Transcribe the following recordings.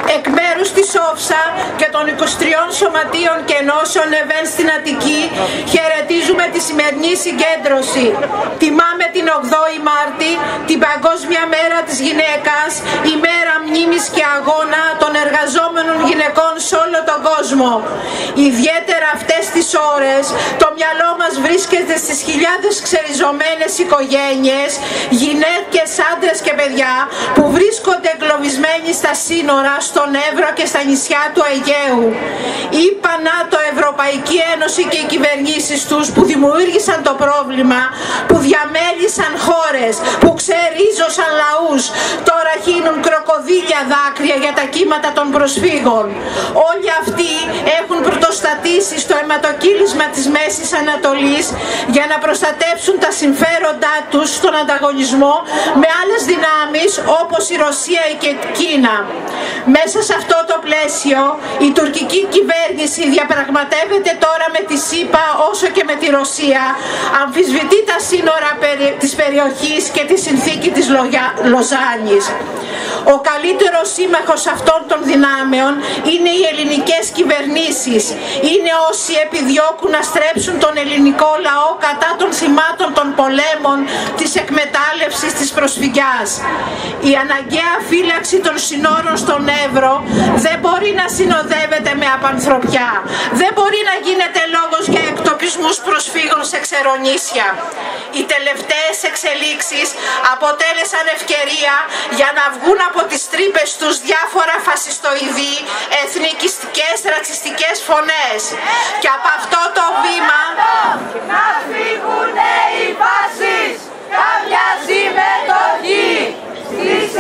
Εκ μέρους της ΟΦΣΑ και των 23 σωματείων και ενώσεων ΕΒΕΝ στην Αττική χαιρετίζουμε τη σημερινή συγκέντρωση. Τιμάμε την 8η Μάρτη, την Παγκόσμια Μέρα της Γυναίκας, η μέρα μνήμης και αγώνα των εργαζόμενων γυναικών σε όλο τον κόσμο. Ιδιαίτερα αυτές τις ώρες το μυαλό μας βρίσκεται στις χιλιάδες ξεριζωμένες οικογένειες, γυναίκες, άντρες και παιδιά που βρίσκονται εγκλωβισμένοι στα σύνορα, στον Εύρο και στα νησιά του Αιγαίου. Είπα ΝΑΤΟ, Ευρωπαϊκή Ένωση και οι κυβερνήσεις τους που δημιούργησαν το πρόβλημα, που διαμέλυσαν χώρες, που ξερίζωσαν λαούς, τώρα χύνουν κροκοδίλια δάκρυα για τα κύματα των προσφύγων. Όλοι αυτοί έχουν πρωτοστατήσει στο αιματοκύλισμα της Μέσης Ανατολής για να προστατεύσουν τα συμφέροντά τους στον ανταγωνισμό με άλλες δυνάμεις όπως η Ρωσία και η Κίνα. Μέσα σε αυτό το πλαίσιο η τουρκική κυβέρνηση διαπραγματεύεται τώρα με τη ΣΥΠΑ όσο και με τη Ρωσία, αμφισβητεί τα σύνορα της περιοχής και τη συνθήκη της Λοζάνης. Ο καλύτερος σύμμαχος αυτών των δυνάμεων είναι οι ελληνικές κυβερνήσεις. Είναι όσοι επιδιώκουν να στρέψουν τον ελληνικό λαό κατά των θυμάτων των πολέμων, της εκμετάλλευσης, της προσφυγιάς. Η αναγκαία φύλαξη των συνόρων στον Εύρο δεν μπορεί να συνοδεύεται με απανθρωπιά. Δεν μπορεί να γίνεται λόγος για εκτοπισμούς προσφύγων σε ξερονήσια. Οι τελευταίες εξελίξεις αποτέλεσαν ευκαιρία για να βγουν από τις τρύπες τους διάφορα φασιστοειδή, εθνικιστικές, ρατσιστικές φωνές. Και από αυτό το βήμα να φύγουνε οι φάσεις, καμιά συμμετοχή στις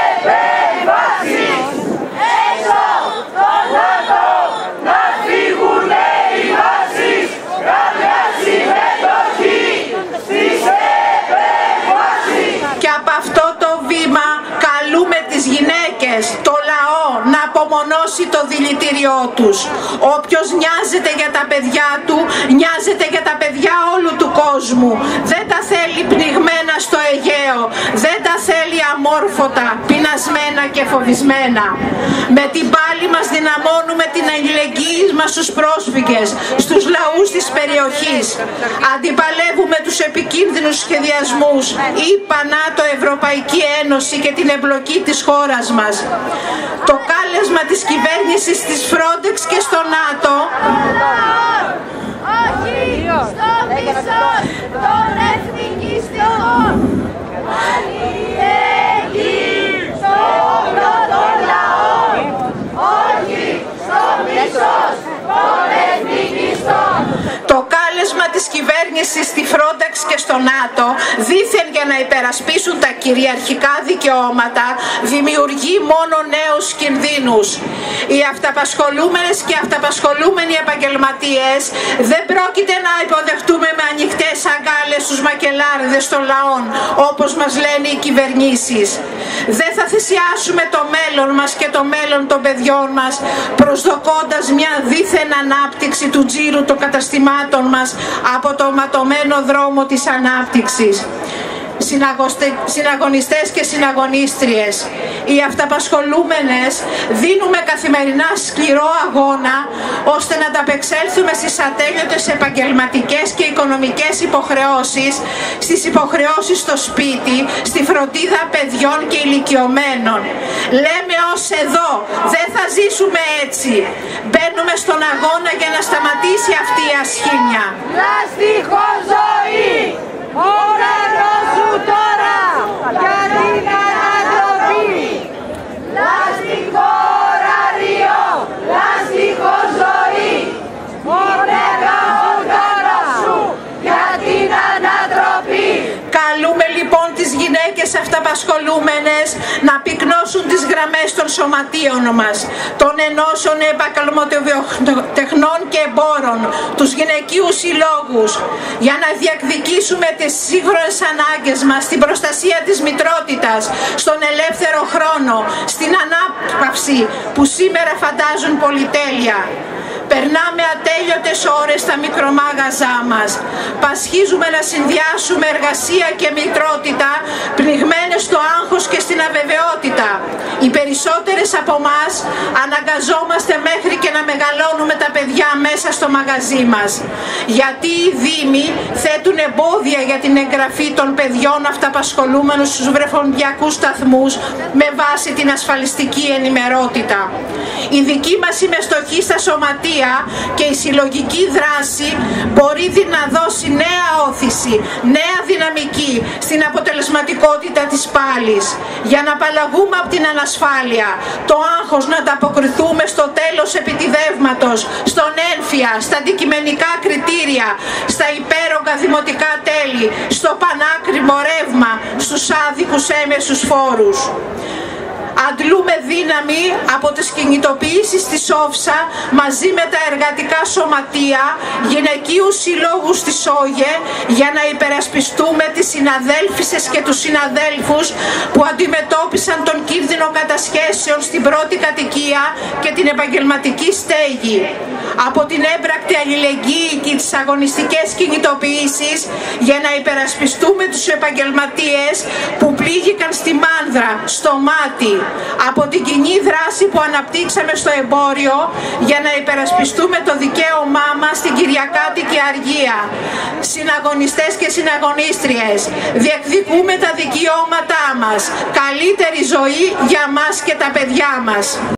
επεμβάσεις. Έξω το ΝΑΤΟ, να φύγουνε οι φάσεις, καμιά συμμετοχή στις επεμβάσεις. Και από αυτό το βήμα καλούμε τις γυναίκες, το λαό να απομονώσει το δηλητήριό τους. Όποιος νοιάζεται για τα παιδιά του, νοιάζεται για τα παιδιά όλου του κόσμου. Δεν τα θέλει πνιγμένα στο Αιγαίο, δεν τα θέλει αμόρφωτα, πεινασμένα και φοβισμένα. Με την πάλη μας δυναμώνουμε την αλληλεγγύη μας στους πρόσφυγες, στους λαούς της περιοχής. Αντιπαλεύουμε τους επικίνδυνους σχεδιασμούς, ΗΠΑ, ΝΑΤΟ, Ευρωπαϊκή Ένωση και την εμπλοκή της χώρας μας. Το κάλεσμα της κυβέρνησης της Frontex και στο ΝΑΤΟ όχι στο μισό των εθνικιστικών. Αλληλεγγύη στο όπλο των λαών, όχι στο μισό των εθνικιστών. Το κάλεσμα της κυβέρνησης στη Frontex και στο ΝΑΤΟ, δήθεν για να υπερασπίσουν τα κυριαρχικά δικαιώματα, δημιουργεί μόνο νέους κινδύνους. Οι αυταπασχολούμενες και αυταπασχολούμενοι επαγγελματίες δεν πρόκειται να υποδεχτούμε με ανοιχτές αγκάλες τους μακελάριδες των λαών, όπως μας λένε οι κυβερνήσεις. Δεν θα θυσιάσουμε το μέλλον μας και το μέλλον των παιδιών μας, προσδοκώντας μια δήθεν ανάπτυξη του τζίρου των καταστημάτων μας από το ματωμένο δρόμο της ανάπτυξης. Συναγωνιστές και συναγωνίστριες, οι αυταπασχολούμενες δίνουμε καθημερινά σκληρό αγώνα ώστε να ανταπεξέλθουμε στις ατέλειωτες επαγγελματικές και οικονομικές υποχρεώσεις, στις υποχρεώσεις στο σπίτι, στη φροντίδα παιδιών και ηλικιωμένων. Λέμε ως εδώ, δεν θα ζήσουμε έτσι. Μπαίνουμε στον αγώνα για να σταματήσει αυτή η ασχήμια. Λαστιχό ζωή! Οργανώσου τώρα για την ανατροπή. Λαστιχό ωράριο, λαστιχό ζωή. Οργανώσου για την ανατροπή. Καλούμε λοιπόν τις γυναίκες αυταπασχολούμενες να πυκνώσουν τις γραμμές των σωματείων μας, των ενώσεων επαγγελματοβιοτεχνών και εμπόρων, τους γυναικείους συλλόγους, για να διεκδικήσουμε τις σύγχρονες ανάγκες μας, στην προστασία της μητρότητας, στον ελεύθερο χρόνο, στην ανάπαυση που σήμερα φαντάζουν πολυτέλεια. Περνάμε ατέλειωτες ώρες στα μικρομάγαζά μας. Πασχίζουμε να συνδυάσουμε εργασία και μητρότητα, πνιγμένες στο άγχος και στην αβεβαιότητα. Οι περισσότερες από εμάς αναγκαζόμαστε μέχρι και να μεγαλώνουμε τα παιδιά μέσα στο μαγαζί μας. Γιατί οι δήμοι θέτουν εμπόδια για την εγγραφή των παιδιών αυταπασχολούμενους στους βρεφονδιακούς σταθμούς με βάση την ασφαλιστική ενημερότητα. Η δική μας συμμετοχή στα σωματεία και η συλλογική δράση μπορεί να δώσει νέα όθηση, νέα δυναμική στην αποτελεσματικότητα της πάλης, για να απαλλαγούμε από την ανασφάλεια, το άγχος να ανταποκριθούμε στο τέλος επιτιδεύματος, στον ένφια, στα αντικειμενικά κριτήρια, στα υπέρογκα δημοτικά τέλη, στο πανάκριβο ρεύμα, στους άδικους έμεσους φόρους. Αντλούμε δύναμη από τις κινητοποιήσεις της ΟΦΣΑ μαζί με τα εργατικά σωματεία, γυναικείους συλλόγους της ΟΓΕ, για να υπερασπιστούμε τις συναδέλφισες και τους συναδέλφους που αντιμετώπισαν τον κίνδυνο κατασχέσεων στην πρώτη κατοικία και την επαγγελματική στέγη. Από την έμπρακτη αλληλεγγύη και τις αγωνιστικές κινητοποιήσεις για να υπερασπιστούμε τους επαγγελματίες που πλήγηκαν στη Μάνδρα, στο Μάτι. Από την κοινή δράση που αναπτύξαμε στο εμπόριο για να υπερασπιστούμε το δικαίωμά μας στην Κυριακάτικη Αργία. Συναγωνιστές και συναγωνίστριες, διεκδικούμε τα δικαιώματά μας. Καλύτερη ζωή για μας και τα παιδιά μας.